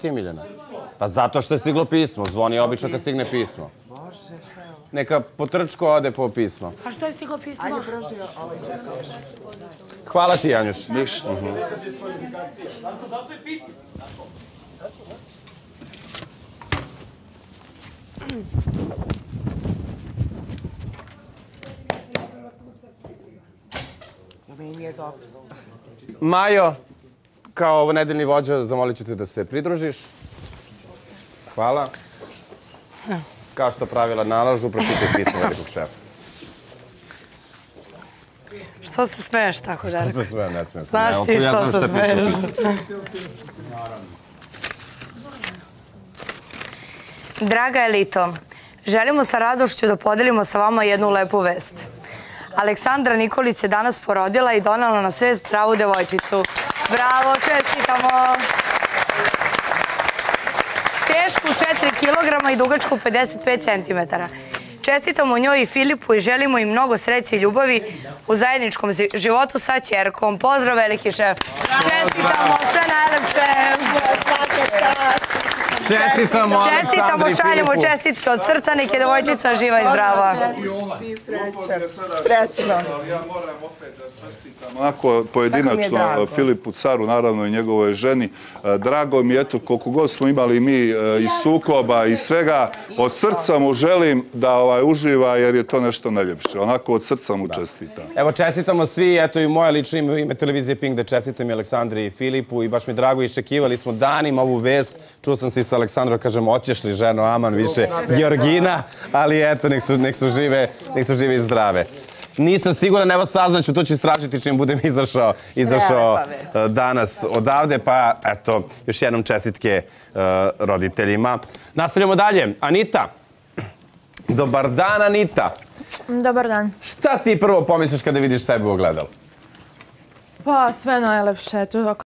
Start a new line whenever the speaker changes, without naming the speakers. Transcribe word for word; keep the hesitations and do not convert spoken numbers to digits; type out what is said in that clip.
ti je, Miljana? Pa zato što je stiglo pismo. Zvoni obično kad stigne pismo. Neka potrčko ode po pismo.
A što je stiglo pismo? Ajde, proži ovaj čekaš.
Hvala ti, Janjuš.
Niš.
Zato je pismo.
Majo, kao nedeljni vođa, zamolit ću te da se pridružiš. Hvala. Kao što pravila nalažu, pročitaj pismo velikog šefa.
Što se smeješ tako, Darko?
Što se smijem, ne smijem se.
Znaš ti što se smeješ? Draga elito, želimo sa radošću da podelimo sa vama jednu lepu vest. Aleksandra Nikolić se danas porodila i donala na svet zdravu devojčicu. Bravo, čestitamo! Tešku četiri kilograma i dugačku pedeset pet centimetara. Čestitamo njoj i Filipu i želimo im mnogo sreće i ljubavi u zajedničkom životu sa ćerkom. Pozdrav, veliki šef! Čestitamo, sve najlepše!
Čestitamo,
Čestitamo, šaljemo čestitke od srca, nek je devojčica živa i zdrava.
Srećno. Ja moram opet da čestitam onako pojedinačno Filipu Caru, naravno i njegovoj ženi. Drago mi je, eto, koliko god smo imali mi i sukoba i svega, od srca mu želim da uživa jer je to nešto najljepše. Onako od srca mu čestitam.
Evo, čestitamo svi, eto i moje lično ime u ime televizije Pink da čestitam i Aleksandri i Filipu i baš mi drago, iščekivali smo danima ovu vest. Čuo sam se i sa Aleksandrom, kažem, oćeš li ženo, aman više Georgina, ali eto, nek su, nek su žive, nek su žive i zdrave. Nisam siguran, evo saznaću, to ću istražiti čim budem izašao, izašao danas odavde, pa eto, još jednom čestitke uh, roditeljima. Nastavljamo dalje. Anita. Dobar dan, Anita.
Dobar dan.
Šta ti prvo pomisliš kada vidiš sebe u ogledalu?
Pa sve najlepše, eto,